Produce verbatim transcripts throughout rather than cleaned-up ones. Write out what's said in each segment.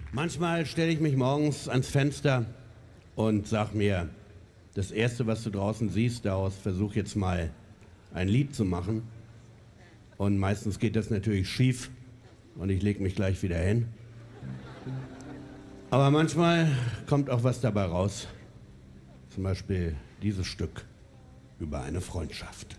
Manchmal stelle ich mich morgens ans Fenster und sag mir, das Erste, was du draußen siehst, daraus versuch jetzt mal ein Lied zu machen. Und meistens geht das natürlich schief und ich lege mich gleich wieder hin. Aber manchmal kommt auch was dabei raus. Zum Beispiel dieses Stück über eine Freundschaft.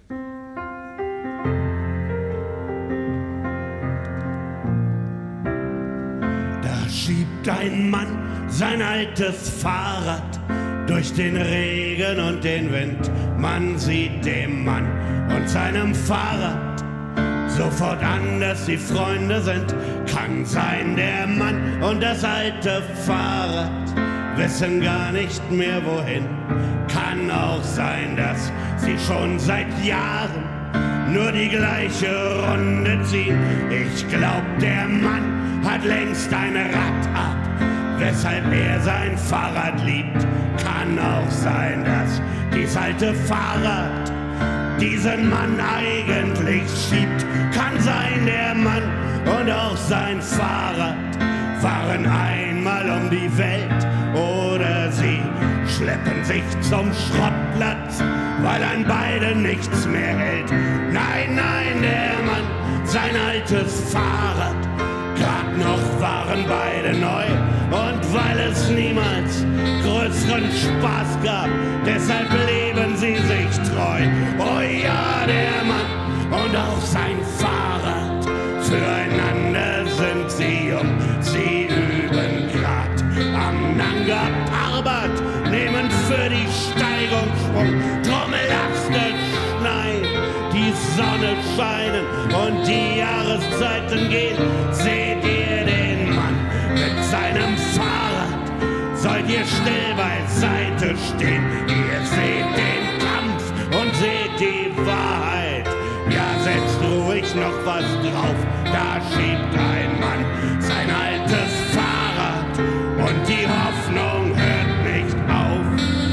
Da schiebt ein Mann sein altes Fahrrad durch den Regen und den Wind. Man sieht dem Mann und seinem Fahrrad sofort an, dass sie Freunde sind. Kann sein, der Mann und das alte Fahrrad wissen gar nicht mehr wohin. Kann auch sein, dass sie schon seit Jahren nur die gleiche Runde ziehen. Ich glaub, der Mann hat längst ein Rad ab, weshalb er sein Fahrrad liebt. Kann auch sein, dass dies alte Fahrrad diesen Mann eigentlich schiebt. Kann sein, der Mann und auch sein Fahrrad fahren einmal um die Welt. Oder sie schleppen sich zum Schrottplatz, weil an beiden nichts mehr hält. Nein, nein, der Mann, sein altes Fahrrad, grad noch waren beide neu. Und weil es niemals größeren Spaß gab, deshalb leben sie sich treu. Oh ja, der Mann und auch sein Fahrrad, füreinander sind sie jung. Sie üben grad am Nanga Parbat, nehmen für die Steigung Schwung. Drum lasst es schneien, die Sonne scheinen und die Jahreszeiten gehen. Seht ihr den Mann mit seinem Fahrrad, sollt ihr still beiseite stehen. Ihr seht den Kampf und seht die Wahrheit. Ja, setzt ruhig noch was drauf, da schiebt ein Mann sein altes Fahrrad und die Hoffnung hört nicht auf.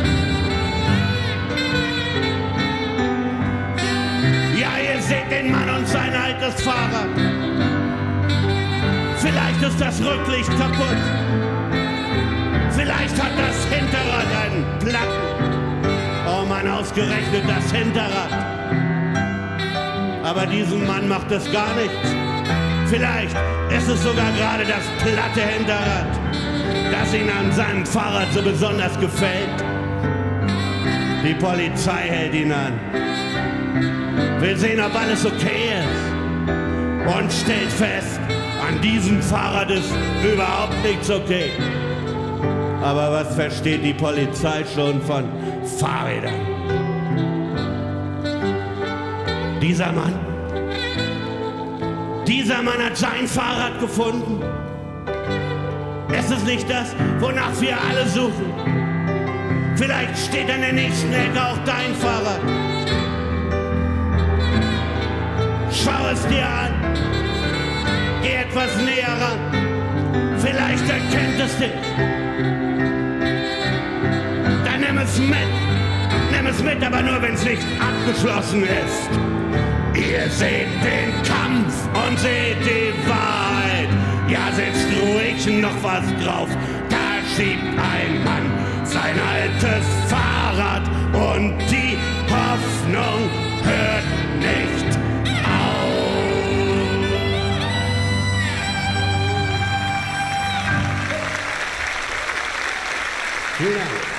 Ja, ihr seht den Mann und sein altes Fahrrad. Vielleicht ist das Rücklicht kaputt. Vielleicht hat das Hinterrad einen Platten. Oh Mann, ausgerechnet das Hinterrad. Aber diesem Mann macht es gar nichts. Vielleicht ist es sogar gerade das platte Hinterrad, das ihn an seinem Fahrrad so besonders gefällt. Die Polizei hält ihn an, will sehen, ob alles okay ist, und stellt fest, an diesem Fahrrad ist überhaupt nichts okay. Aber was versteht die Polizei schon von Fahrrädern? Dieser Mann, dieser Mann hat sein Fahrrad gefunden. Es ist nicht das, wonach wir alle suchen. Vielleicht steht an der nächsten Ecke auch dein Fahrrad. Schau es dir an, geh etwas näher ran. Vielleicht erkennt es dich. Dann nimm es mit, nimm es mit, aber nur, wenn es nicht abgeschlossen ist. Ihr seht den Kampf und seht die Wahrheit. Ja, setzt ruhig noch was drauf. Da schiebt ein Mann sein altes Fahrrad und die Hoffnung hört nicht auf. Vielen Dank.